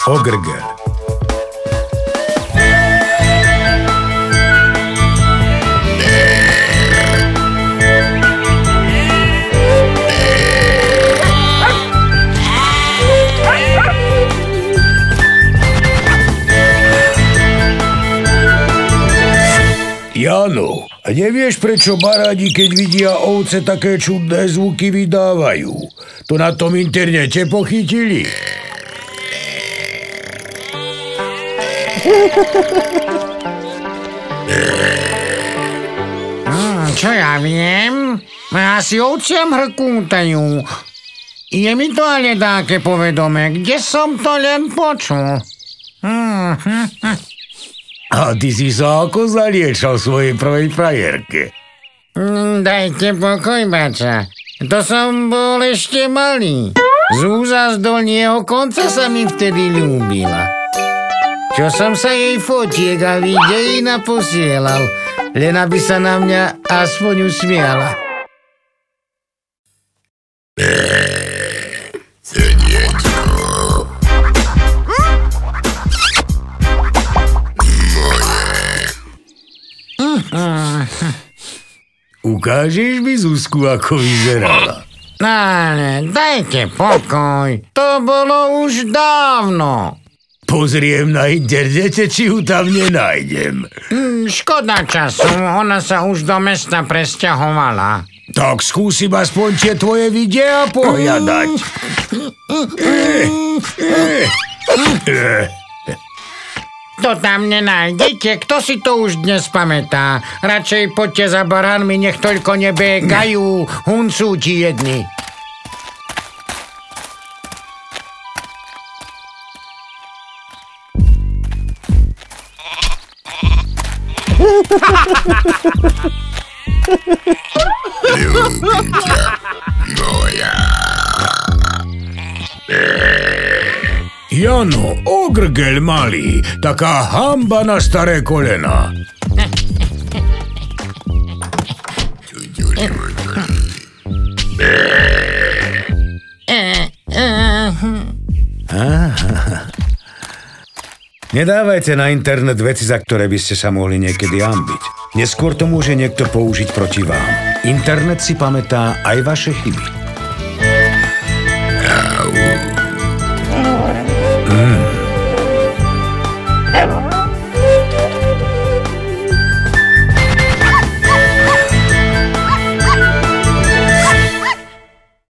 Ogrgel. Jano, a nevieš, prečo barádi, keď vidia ovce, také čudné zvuky vydávajú? To na tom internete pochytili. Čo ja viem? Asi ovciam hrkútajú. Je mi to ale také povedomé, kde som to len počul. A ty si sa ako zaliečal svojej prvej frajerke? Dajte pokoj, bača. To som bol ešte malý. Zúza z dolného konca sa mi vtedy ľúbila. Čo som sa jej fotiek a videí naposielal, len aby sa na mňa aspoň usmiala. Ukážeš mi Zuzku, ako vyzerala? Ale dajte pokoj, to bolo už dávno. Pozriem na internete, či ju tam nenájdem. Škoda času, ona sa už do mesta presťahovala. Tak skúsim aspoň tie tvoje videá pohľadať. To tam nenájdete, kto si to už dnes pamätá? Radšej poďte za baránmi, nech toľko nebégajú, huncúti jedni. Ľúbim ťa, moja. Jano, ogrgel malý, taká hamba na staré kolena. Nedávajte na internet veci, za ktoré by ste sa mohli niekedy hanbiť. Neskôr to môže niekto použiť proti vám. Internet si pamätá aj vaše chyby. Au.